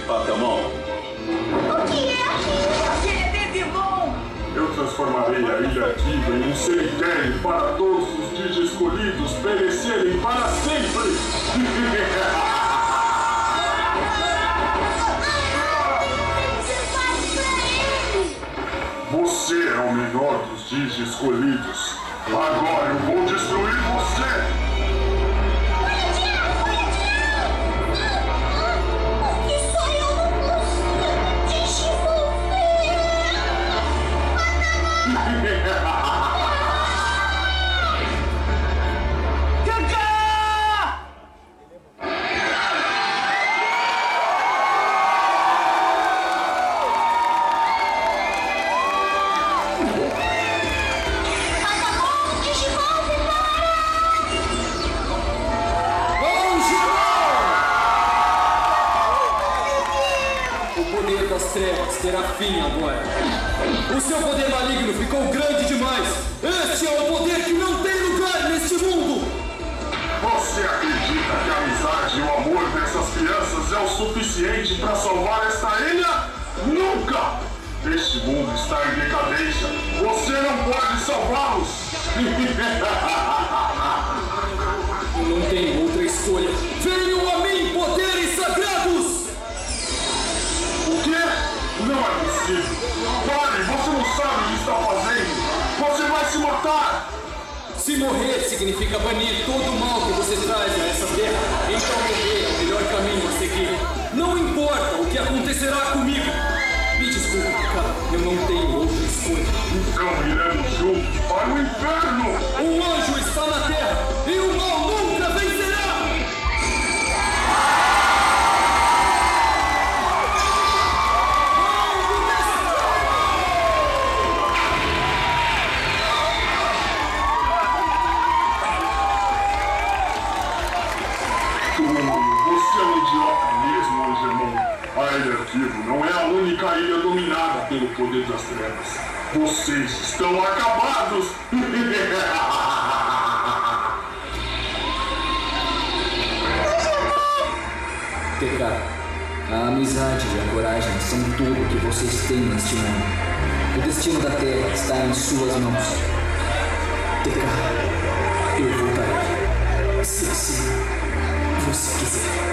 Patamon. O que é aquilo? Aquele é bom! Eu transformarei a Ilha Kiva em um cemitério para todos os Digi escolhidos perecerem para sempre! Você é o menor dos Digi escolhidos. Agora eu vou destruir você! Terá fim agora. O seu poder maligno ficou grande demais. Este é o poder que não tem lugar neste mundo. Você acredita que a amizade e o amor dessas crianças é o suficiente para salvar esta ilha? Nunca! Este mundo está em decadência. Você não pode salvá-los. Eu não tenho outra escolha. Venham a mim, poderes sagrados! O quê? Não é possível! Pare! Você não sabe o que está fazendo! Você vai se matar! Se morrer significa banir todo o mal que você traz a essa terra, então morrer é o melhor caminho a seguir. Não importa o que acontecerá comigo! Me desculpe, cara, eu não tenho outra escolha. Então iremos juntos para o inferno! O anjo está na terra e o mal nunca vencerá! Você é um idiota mesmo, Angemon. A Ilha Kivo não é a única ilha dominada pelo poder das trevas. Vocês estão acabados! TK, a amizade e a coragem são tudo que vocês têm neste mundo. O destino da Terra está em suas mãos. TK, eu voltarei. Se assim você quiser.